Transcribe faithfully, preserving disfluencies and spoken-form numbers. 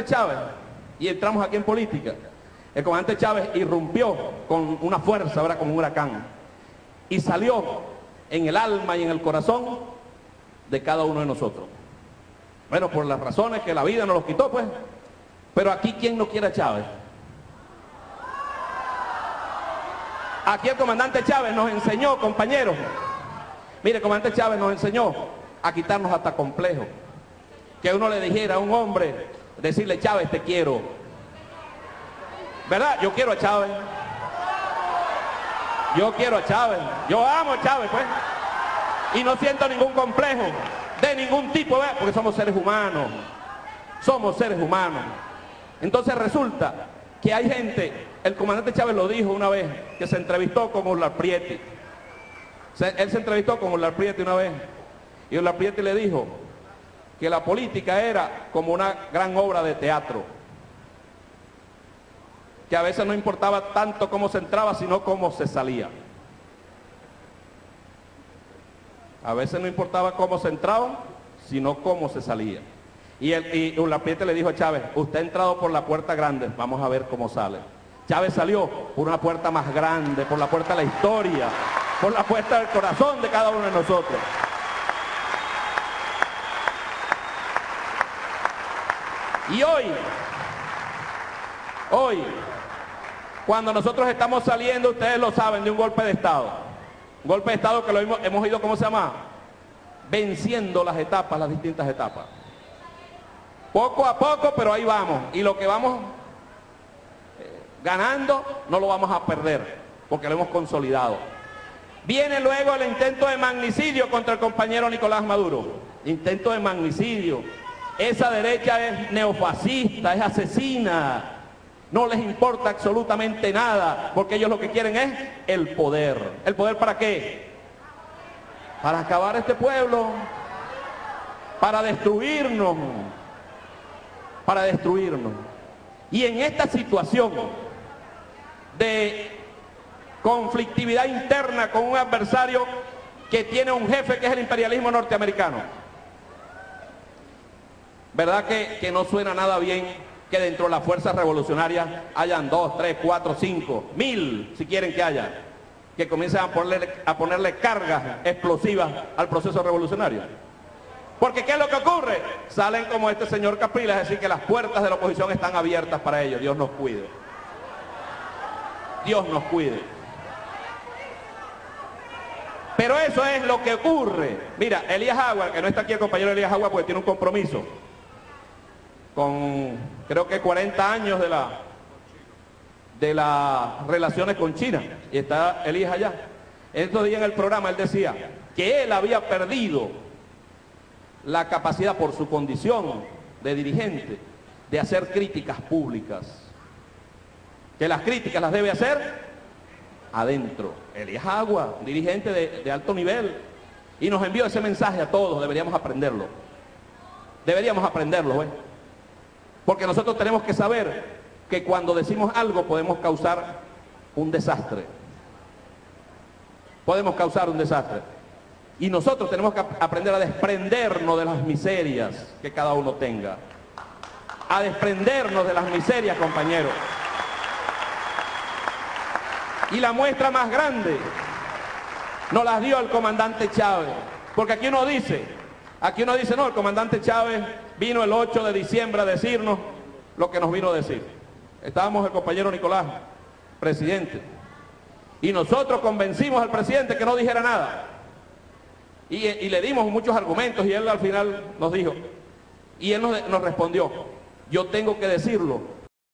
Chávez, y entramos aquí en política, el comandante Chávez irrumpió con una fuerza, ¿verdad?, como un huracán, y salió en el alma y en el corazón de cada uno de nosotros. Bueno, por las razones que la vida nos los quitó, pues, pero aquí, ¿quién no quiere a Chávez? Aquí el comandante Chávez nos enseñó, compañeros, mire, el comandante Chávez nos enseñó a quitarnos hasta complejos. Que uno le dijera a un hombre, decirle, Chávez, te quiero. ¿Verdad? Yo quiero a Chávez. Yo quiero a Chávez. Yo amo a Chávez, pues. Y no siento ningún complejo de ningún tipo, ¿verdad? Porque somos seres humanos. Somos seres humanos. Entonces resulta que hay gente, el comandante Chávez lo dijo una vez, que se entrevistó con Urlar Prieto. Se, él se entrevistó con Urlar Prieto una vez, y Urlar Prieto le dijo que la política era como una gran obra de teatro, que a veces no importaba tanto cómo se entraba, sino cómo se salía. A veces no importaba cómo se entraba, sino cómo se salía. Y, el, y Urlar Prieto le dijo a Chávez, usted ha entrado por la puerta grande, vamos a ver cómo sale. Chávez salió por una puerta más grande, por la puerta de la historia, por la puerta del corazón de cada uno de nosotros. Y hoy, hoy, cuando nosotros estamos saliendo, ustedes lo saben, de un golpe de Estado. Un golpe de Estado que lo hemos, hemos ido, ¿cómo se llama? Venciendo las etapas, las distintas etapas. Poco a poco, pero ahí vamos. Y lo que vamos eh, ganando, no lo vamos a perder, porque lo hemos consolidado. Viene luego el intento de magnicidio contra el compañero Nicolás Maduro. Intento de magnicidio. Esa derecha es neofascista, es asesina. No les importa absolutamente nada, porque ellos lo que quieren es el poder. ¿El poder para qué? Para acabar este pueblo, para destruirnos, para destruirnos. Y en esta situación de conflictividad interna con un adversario que tiene un jefe que es el imperialismo norteamericano, ¿verdad que, que no suena nada bien que dentro de las fuerzas revolucionarias hayan dos, tres, cuatro, cinco, mil, si quieren que haya, que comiencen a ponerle, a ponerle cargas explosivas al proceso revolucionario? Porque ¿qué es lo que ocurre? Salen como este señor Capriles a decir que las puertas de la oposición están abiertas para ellos. Dios nos cuide. Dios nos cuide. Pero eso es lo que ocurre. Mira, Elías Agua, que no está aquí el compañero Elías Agua porque tiene un compromiso con, creo que cuarenta años de la de las relaciones con China, y está Elías allá. Estos días en el programa él decía que él había perdido la capacidad por su condición de dirigente de hacer críticas públicas, que las críticas las debe hacer adentro. Elías Agua, un dirigente de, de alto nivel, y nos envió ese mensaje a todos. Deberíamos aprenderlo, deberíamos aprenderlo, ¿eh? Porque nosotros tenemos que saber que cuando decimos algo podemos causar un desastre, podemos causar un desastre, y nosotros tenemos que aprender a desprendernos de las miserias que cada uno tenga, a desprendernos de las miserias, compañeros. Y la muestra más grande nos las dio el comandante Chávez, porque aquí uno dice, aquí uno dice, no, el comandante Chávez vino el ocho de diciembre a decirnos lo que nos vino a decir. Estábamos el compañero Nicolás, presidente, y nosotros convencimos al presidente que no dijera nada, y, y le dimos muchos argumentos, y él al final nos dijo, y él nos, nos respondió, yo tengo que decirlo